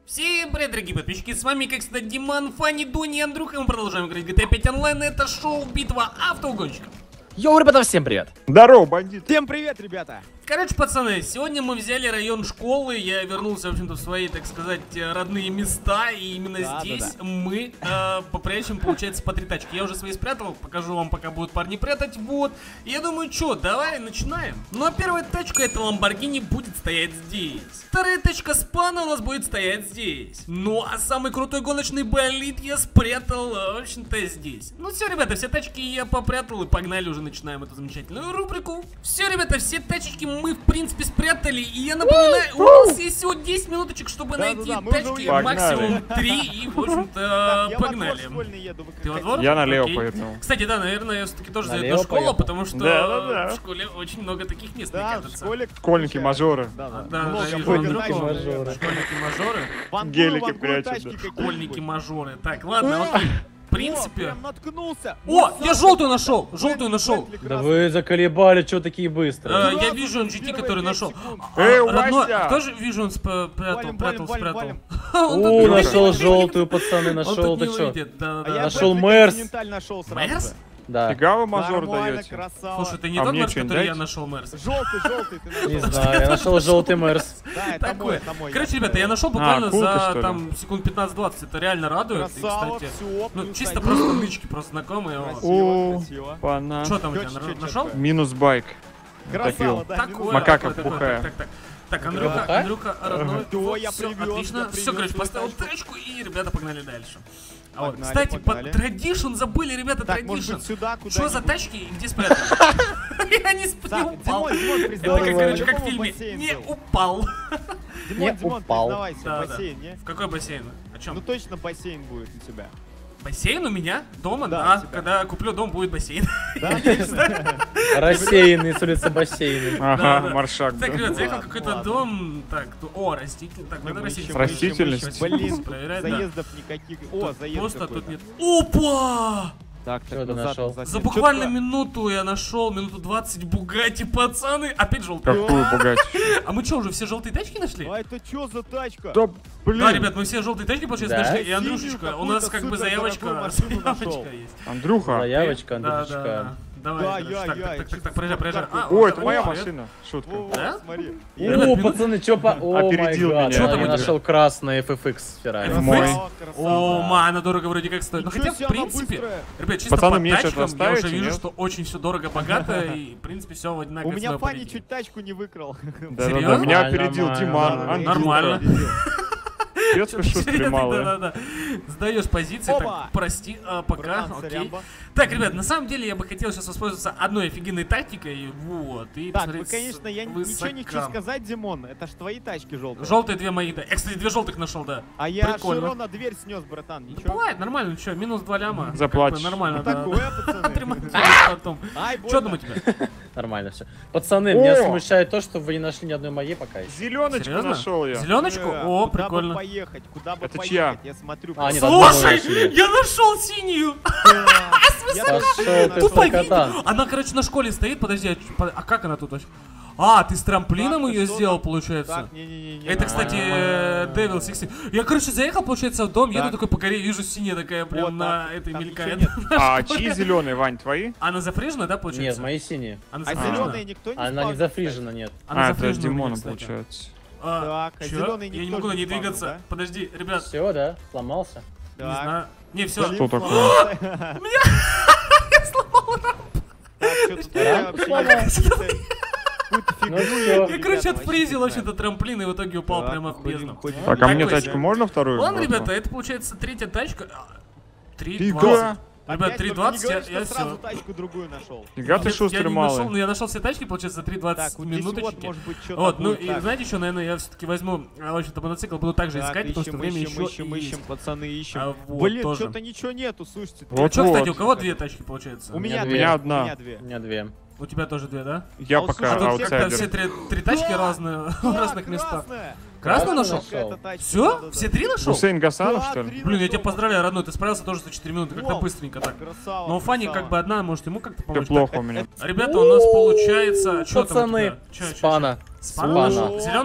Всем привет, дорогие подписчики, с вами, как всегда, Диман, Фанни, Дони и Андрюха. Мы продолжаем играть GTA 5 онлайн. Это шоу «Битва автоугонщиков». Йоу, ребята, всем привет! Здорово, бандит! Всем привет, ребята! Короче, пацаны, сегодня мы взяли район школы. Я вернулся, в общем-то, в свои, так сказать, родные места. И именно здесь мы попрячем, получается, по 3 тачки. Я уже свои спрятал, покажу вам, пока будут парни прятать. Вот. И я думаю, что, давай начинаем. Ну а первая тачка, это Lamborghini, будет стоять здесь. Вторая тачка Спана у нас будет стоять здесь. Ну а самый крутой гоночный болид я спрятал, в общем-то, здесь. Ну все, ребята, все тачки я попрятал, и погнали, уже начинаем эту замечательную рубрику. Все, ребята, все тачки мы, в принципе, спрятали. И я напоминаю, у нас есть всего 10 минуточек, чтобы найти тачки, максимум 3. И, в общем-то, погнали. Ты во двор? Я налево повернул. Кстати, да, наверное, я все-таки тоже зайду в школу, потому что в школе очень много таких мест, мне кажется. Школьники, мажоры. Школьники-мажоры. Гелики прячут. Школьники-мажоры. Так, ладно, окей. В принципе... наткнулся. О, я желтую нашел! Желтую нашел! Да вы заколебали, что такие быстрые? Я вижу GT, который нашел. Вася! Кто же вижу, он спрятал. О, нашел желтую, пацаны, нашел, ты что? Нашел Мерс. Мерс? Да. Фига вы мажор даете. Слушай, это не А тот мне Мерс, что-нибудь который я дать? нашел, Мерс. Желтый ты нашел. Не знаю, я нашел желтый Мерс. Да, это Такое. мой. Короче, ребята, я нашел буквально кулка, что за ли? там секунд 15-20. Это реально радует. И, Красава, кстати, всё, ну плюс чисто один. просто нычки, просто знакомые. О, красиво. пана. Что там у тебя, Чё, нашел? Минус байк. Красава, да. Такое. Макака такое, пухая. Так, Андрюха, Пухая? Андрюха, родной. Да, я Всё, привёз, отлично. я Все, привёз короче, свою поставил тачку. тачку и ребята погнали дальше. А вот, Погнали, кстати, погнали. Tradition забыли, ребята, Так, может Tradition. быть, сюда, куда-нибудь. Что за тачки и где спрятаны? Я не Так, упал. Димон, Это признавайся, как в по-моему, фильме. бассейн Не был. упал. Не Димон, упал. признавайся, Да, да. бассейн, не? В какой бассейн? О Ну чем? точно бассейн будет у тебя. Бассейн у меня? Дома? Да, Да. у тебя. Когда куплю дом, будет бассейн. Да? Рассеянный с улицы бассейны. Ага, Да. маршак. Так, да. ребят, заехал Ладно, какой-то ладно. дом. Так, о, растительный. Так, надо Ищем, растительность. Растительность. Блин, Проверять, да. заездов никаких. О, заезд Просто какой-то. тут нет. Опа! Так, Чё ты нашел? За буквально минуту я нашел, минуту 20 Бугатти, пацаны. Опять желтые. Какую пугать? А мы что, уже все желтые тачки нашли? А это что за тачка? Да, блин. Да, ребят, мы все желтые тачки, получается, Да? нашли. И Синюю Андрюшечка, у нас как бы какую-то заявочка супердорогую машину нашел. есть. Андрюха. Заявочка, Да, Андрюшка. да. Давай, Да, короче, я, так, проезжай, проезжай. А, О, вот это моя привет. машина. Шутка. Во, Да? смотри. Ребят, О, минут- пацаны, чё по... О май Опередил гад, меня. Чё там я у тебя? нашел красный FFX Феррари. FFX? Мой. О, ма, она дорого вроде как стоит. Ну Ничего хотя, в себе, она принципе, быстрая. ребят, чисто Пацаны, по мне что-то тачкам я оставите, уже вижу, нет? что очень все дорого-богато, и, в принципе, все в У одинаково. меня Фанни чуть тачку не выкрал. Да-да-да, Серьезно? меня опередил Нормально, Диман. нормально. Андрюха. Нормально. Детские шутки малые. Да-да-да. Сдаешь позиции, Опа! так, прости, пока, Братан, окей. сорямба. Так, ребят, на самом деле я бы хотел сейчас воспользоваться одной офигенной тактикой, вот, и Так, посмотреть конечно, я ничего не хочу сказать, Димон. Это ж твои тачки желтые. Желтые две мои, да. Я, кстати, две желтых нашел, да. А я Прикольно. Широна дверь снес, братан. Ничего. Бывает, нормально, ну что, минус 2 ляма. Заплатишь. Как бы нормально, да. Такое, пацаны. Отремонтируешь потом. Ай, Что больно. там у тебя? Нормально все. Пацаны, меня О! смущает то, что вы не нашли ни одной моей пока еще. Зеленочку Серьезно? нашел я. Зеленочку? О, Куда бы прикольно. поехать? Куда бы Это поехать? чья? Я смотрю. А, нет, Слушай, одну нашли. я нашел синюю! Я Пошел тоже ты, Тупо сорокотан. видно. Она, короче, на школе стоит, подожди, а как она тут вообще? А, ты с трамплином Так, ее что сделал, там? получается? Так, не-не-не. Это, кстати, Devil 16. Я, короче, заехал, получается, в дом, еду такой по горе, вижу синяя такая прям Вот на так. этой Там мелькает. ничего А чьи зеленые, Вань, твои? Она зафрижена, да, Нет, получается? мои синие. Она А зафрижена? зеленые никто не Она не спал, зафрижена, нет. Она А, это зафрижена у меня, Димона, кстати. получается. А, Так, а чё? зелёный Я не никто могу на не ней спал, двигаться. да? Подожди, ребят, Все, да? Сломался? не Так. знаю. Не, все. Что такое? Так, что тут я вообще какую-то Ну фигню всё. еду, Я, ребята, короче, вообще отфризил не вообще-то знаю. трамплин и в итоге упал Так, прямо в ходим, бездну. ходим. Так, а мне Такой тачку себе. можно вторую? Ладно, братва? ребята, это получается третья тачка. Фига. 3.20. Ребят, Опять только не 3.20, говори, я что сразу все. тачку другую нашел. Фига ты Я шустрый не нашел, малый. но я нашел все тачки, получается, за 3.20 Так, вот здесь вот, минуточки. может быть, что-то Вот, ну будет. и Так. знаете что, наверное, я все-таки возьму, в общем-то, мотоцикл буду также Так, искать, потому что время еще ищем, есть. пацаны, ищем. А, вот, Блин, тоже. что-то ничего нету, слушайте. Вот. Что, кстати, у кого две тачки, получается? У меня У две. меня одна. У меня две. У меня две. У тебя тоже две, да? Я А вот пока А тут как-то аутсайдер. все три тачки Да! разные, в Да, разных местах. красная. Красную нашел? Нашел. Эта тачка, Все? да-да-да. Все три нашел? Хусейн Гасанов, Да, что ли? три Блин, я нашел. тебя поздравляю, родной, ты справился тоже за 4 минуты, как-то Вау. быстренько так. Красава, Но у Фани красава. как бы одна, может ему как-то Все помочь. плохо Так, у меня. ребята, у нас получается... Что там у Пацаны, тебя? Чё? спана. Спана нашел? Спана. Зеленую?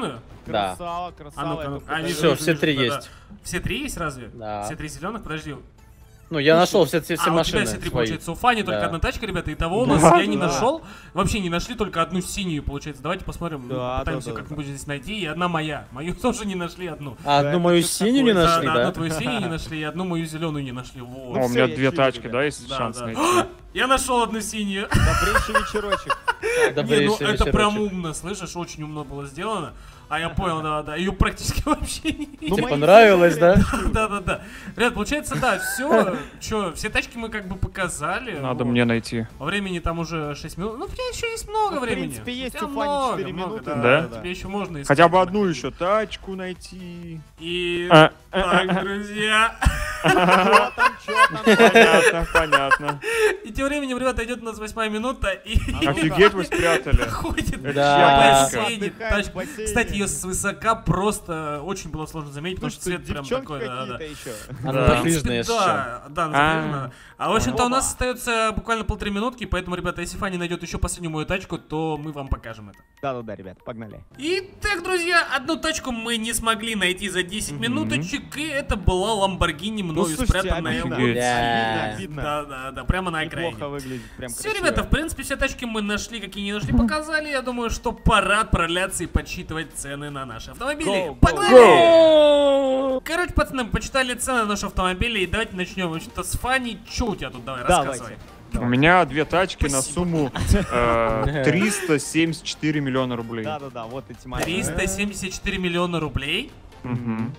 Да. Красава, А красава. ну-ка, я ну-ка. тут Вижу, Всё, вижу, все вижу, три да, есть. да. Все три есть разве? Да. Все три зеленых, подожди. Ну, я нашел все А, у тебя машины все три, свои. получается. У Фани только Да. одна тачка, ребята. И того у нас Да, я не да. нашел. Вообще не нашли, только одну синюю, получается. Давайте посмотрим. Да, Попытаемся да, да, как-нибудь здесь найти. И одна моя. Мою тоже не нашли одну. А Да, одну это мою что синюю не такое? нашли, одну да? твою синюю не нашли, и одну мою зеленую не нашли. О, Вот. у всё, меня я две чую, тачки, ребят. да, есть Да, шанс да. найти? Я нашел одну синюю. Добрейший вечерочек. Не, ну Добрейший это прям вечерочек. умно, слышишь, очень умно было сделано. А я понял, да, ее практически вообще не Ну, Тебе мои понравилось, да? Да. Ребят, получается, да, все тачки мы как бы показали. Надо вот. мне найти. Времени там уже 6 минут. Ну, у тебя еще есть много Ну, в времени. принципе, есть тебя у Фани много, 4 много, минуты, да? Тебе еще можно искать. Хотя бы одну еще тачку найти. И А, так, друзья. Чё там? Понятно, понятно. И тем временем, ребята, идет у нас 8 минута и Офигеть вы спрятали. ходит Это Да. чья в тачка? бассейне. Отдыхает в Тачка. бассейне. Кстати, ее свысока просто очень было сложно заметить, потому Ну что что, цвет прям девчонки такой, да. какие-то еще. Она Да. запрыжная сейчас. Да, запрыжена. А в общем-то у Опа. нас остается буквально 1,5 минутки, поэтому, ребята, если Фанни найдет еще последнюю мою тачку, то мы вам покажем это. Да-да-да, ребят, погнали. Итак, друзья, одну тачку мы не смогли найти за 10 минуточек, и это была Ламборгини, мною Ну, слушайте, спрятанная. обидно. Офигеть. Да. Видно. Да, прямо на Неплохо окраине. выглядит, прям Все, красиво. ребята, в принципе, все тачки мы нашли, какие не нашли, показали. Я думаю, что пора отправляться и подсчитывать цены на наши автомобили. Go, go, Погнали! Короче, пацаны, мы почитали цены на наши автомобили, и давайте начнем. В общем-то, с Фанни. Че у тебя тут? Давай, рассказывай. Давайте. У меня две тачки на Спасибо. сумму 374 миллиона рублей. Да-да-да, вот эти мои. 374 миллиона рублей. Мгм.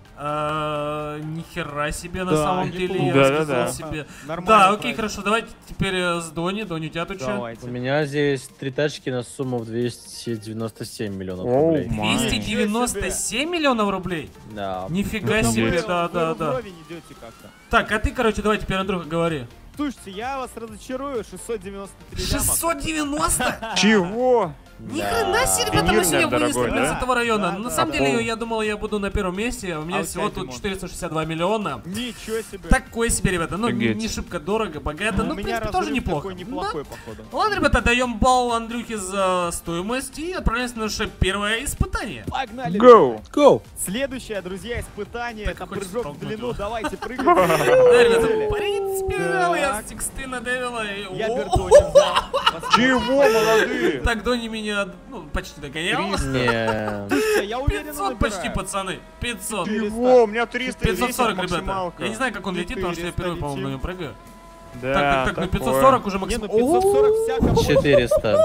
Нихера себе на Да, самом деле, я неплохо. сказал Да-да-да. себе. Нормально, Да, окей, правильно. хорошо, давайте теперь с Дони. Дони, у тебя тут что? Давайте. У меня здесь три тачки на сумму в 297 миллионов Оу, рублей. май. 297 миллионов рублей? Да. Нифига Ну, себе, вы- да. Вровень идете как-то. Так, а ты, короче, давай теперь, Андрюха, говори. Слушайте, я вас разочарую, 693 ляма. 690? Чего? Ни хрена себе, ребята, мы Финирная, сегодня вынесли, дорогой, блин, с да? этого района. Да, На да, самом да. деле, я думал, я буду на первом месте, а у меня А у всего тебя, тут Димон? 462 миллиона. Ничего себе. Такое себе, ребята, ну Офигеть. не шибко дорого, богато, У но в меня принципе тоже разрыв неплохо. такой неплохой, походу. Да. Ладно, ребята, даем балл Андрюхе за стоимость и отправляемся на наше первое испытание. Погнали. Go! Go! Следующее, друзья, испытание. Так, Это хочется прыжок в толкнуть длину. его. Давайте Да, прыгайте. ребята, в принципе, взял я Так. с тексты на Девила и... Я О, Бертони взял. Чего, молодые? Так, Дони меня, ну, почти догонял. Не. Слушайте, я уверен, 500 почти, пацаны, 500. Чего? У меня 310 540, ребята. максималка. Я не знаю, как он летит, потому что я 400 первый, по-моему, на летим. нем прыгаю. Да, Так, ну такое. 540 уже Не, максимум. ну 540 всяко. 400.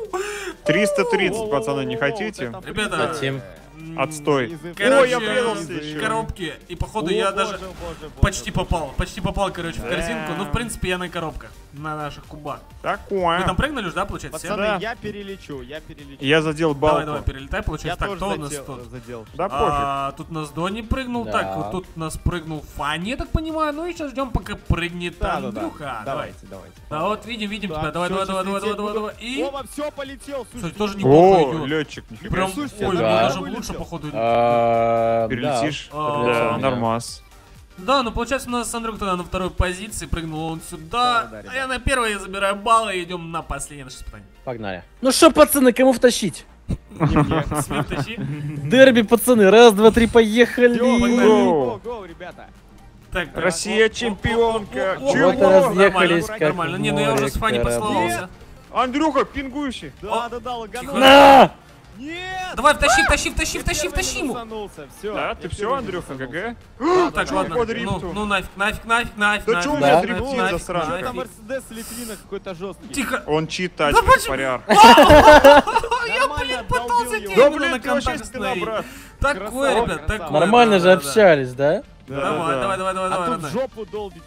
330, пацаны, не Воу-воу-воу, хотите? вот это Ребята, прикольно. Хотим. Отстой. Из- Короче, Ой, я врезался еще. коробки. И походу О, я боже, даже боже, почти боже. попал, короче, в Да. корзинку. Ну, в принципе, я на коробках, на наших кубах. Такое. Вы там прыгнули уже, да, получается? все? Пацаны, Да. я перелечу. Я задел балку. Давай, перелетай, Я получается. Так, тоже кто у нас задел. тут? задел. Да пофиг. Тут нас Дони прыгнул, Да. так, вот тут нас прыгнул Фанни, я так понимаю. Ну и сейчас ждем, пока прыгнет Да-да-да. Андрюха. Давай. Давайте. Да, вот видим Так, тебя. Давай, всё, давай, сейчас лететь давай. буду. И, Оба, все, полетел. кстати, Слушайте, тоже неплохо О, идет. летчик. Прям, Слушайте, ой, да. даже вылетел. лучше, походу. Перелетишь? А, Да, да. нормас. Да, ну получается у нас Андрюх тогда на второй позиции, прыгнул он сюда, Да, а ребят. я на первой, я забираю баллы и идем на последнее наше испытание. Погнали. Ну что, пацаны, кому втащить? Смит, тащи. Дерби, пацаны. Раз, два, три, поехали. Го, ребята. Так, так. Россия чемпионка. О, Вот и Чего? разъехались, Нормально, как нормально. в Не, ну я уже море с Фанни корабли. поцеловался. Андрюха, пингующий. Да, лаганул. Тихо. На! Нет! Давай, втащи ему. Все. Да, ты все, Андрюха, ГГ? Так, Чё ладно, по дрифту? ну нафиг. Да чё у меня дрифтит, нафиг, засранец? нафиг. Там Мерседес Литвина какой-то жесткий. Тихо. Он чит Да тачки, почему? поряр. Нормально, пытался отдолбил тебя. Да Именно блин, на ты вообще контакт спина, остановить. брат. Такое, Красава, ребят, красава. такое. Нормально же да. общались, да? Давай. А тут да. в жопу долбить.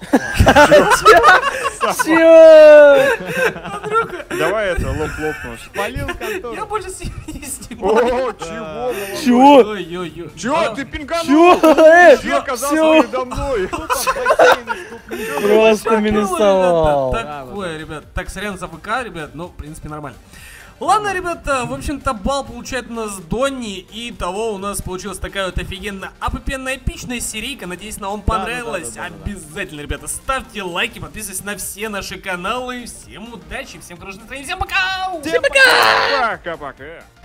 Чё? Давай это, лопнешь. Полил контору. Я больше с ним не снимаю. О, чего, молодой? Чё? Ой-ой-ой. Чё, ты пинганул? Чё? Ты оказался Всё. передо мной. Просто Такое, минусовал. ребята, Такое, ребят. Так, сорян за ВК, ребят, но, в принципе, нормально. Ладно, ребята, в общем-то, балл получает у нас Донни, и того у нас получилась такая вот офигенно опупенная эпичная серийка. Надеюсь, она вам понравилась. да. Обязательно, ребята, ставьте лайки, подписывайтесь на все наши каналы. Всем удачи, всем хорошего настроения, всем пока! Всем пока! Пока-пока.